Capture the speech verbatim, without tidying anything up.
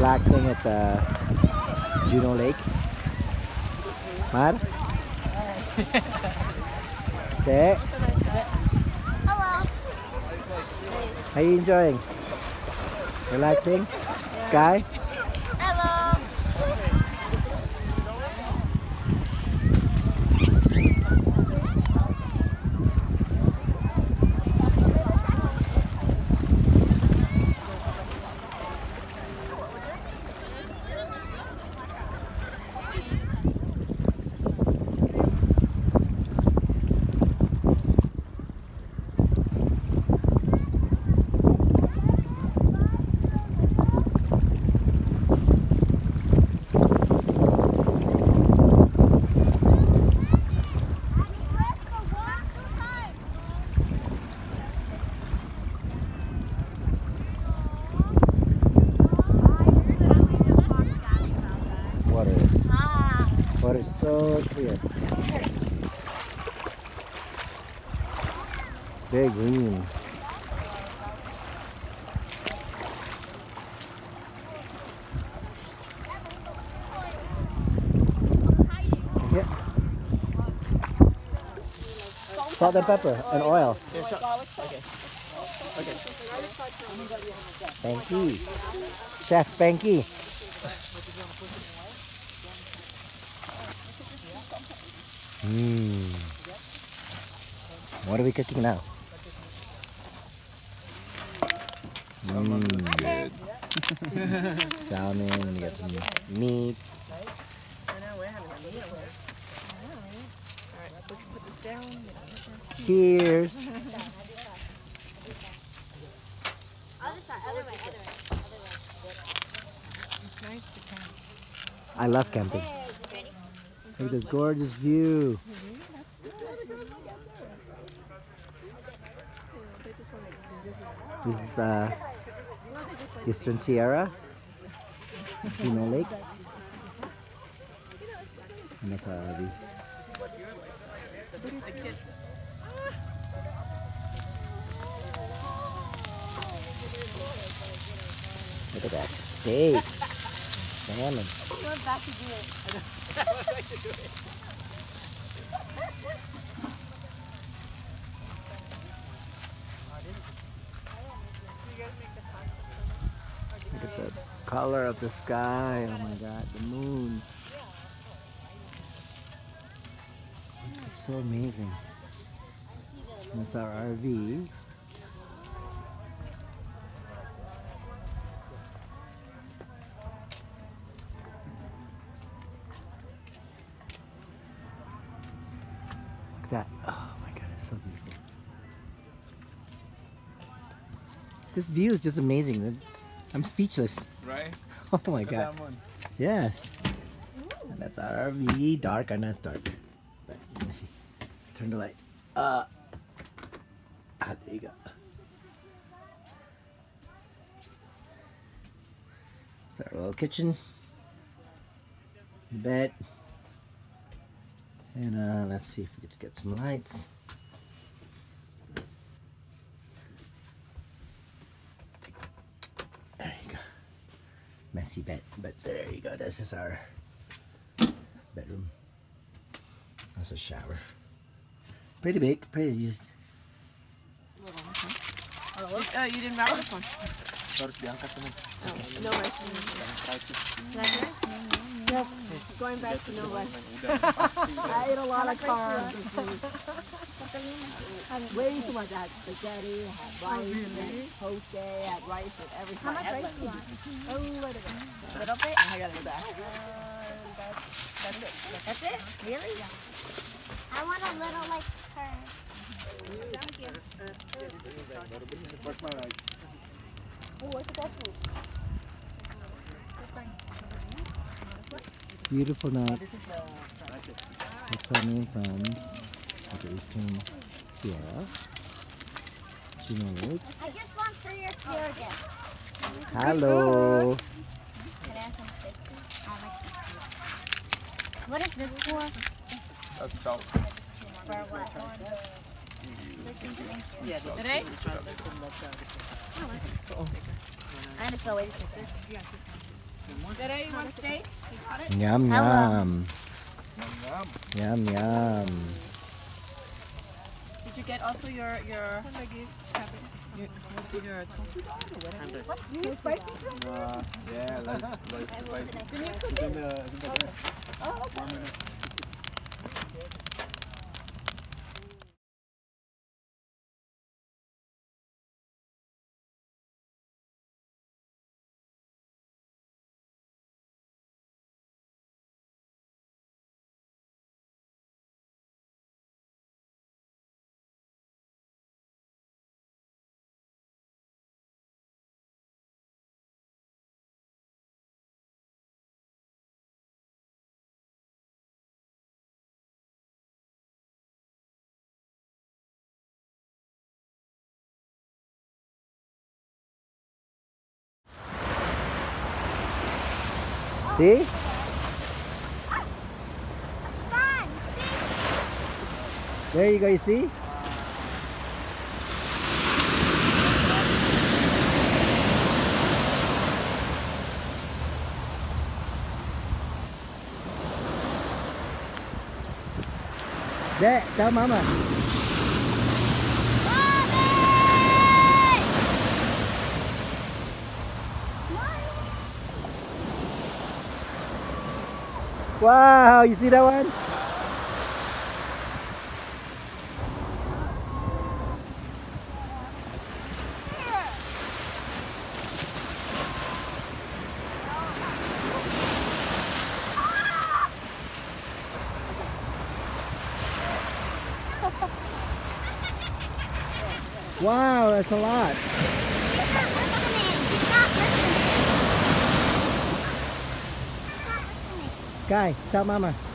relaxing at the Juno Lake. Mar? Te? Hello. How are you enjoying? Relaxing? Sky? Hello. Water is. Water is so clear. Very green. Yeah. Salt and pepper and oil. Thank you. Chef Panky. Mmm. What are we cooking now? Mmm. Good. Salmon, we got some meat. Cheers. I love camping. Look at this gorgeous view. This is uh, Eastern Sierra, Juno Lake. And that's our R V. Look at that steak. Salmon. We're about to do it. Look at the color of the sky. Oh my god, the moon. This is so amazing. That's our R V. Look at that. Oh my god, it's so beautiful. This view is just amazing. I'm speechless. Right? Oh my god. Yes. And that's our R V. Dark, I know it's dark. But let me see. Turn the light. Uh. Ah, there you go. It's our little kitchen. Bed. And uh, let's see if we can get some lights. There you go. Messy bed, but there you go. This is our bedroom. That's a shower. Pretty big, pretty used. Oh, you didn't wrap this one. Harus diangkat teman. No rice. Like this? Yep. Going back to no rice. I ate a lot of carbs. Way too much. I had spaghetti, I had rice, I had poke, I had rice with everything. How much rice do you want? A little bit. A little bit? I got it back. That's it? That's it? Really? I want a little like her. Thank you. Where's my rice? Oh, what's the best food? Beautiful night. We're coming from the Eastern Sierra. Juno Lake. I just want for your children. Hello. Can I have some steak, please? I like steak. What is this for? That's salt. For what? Yeah, today? I understand. Wait a second. Dede, you want steak? You got it? Yum Hello. yum. Yum, yum. Yum yum. Did you get also your your you, your tofu dog or whatever? What? You need spicy? Uh, yeah, let's, let's spicy. Can you cook Then, it? uh, then, uh, Oh, okay. one minute. See? Fun. There you go, you see? There, tell mama. Wow, you see that one? Wow, that's a lot. She's not listening. She's not listening. She's not listening. Sky, tell mama.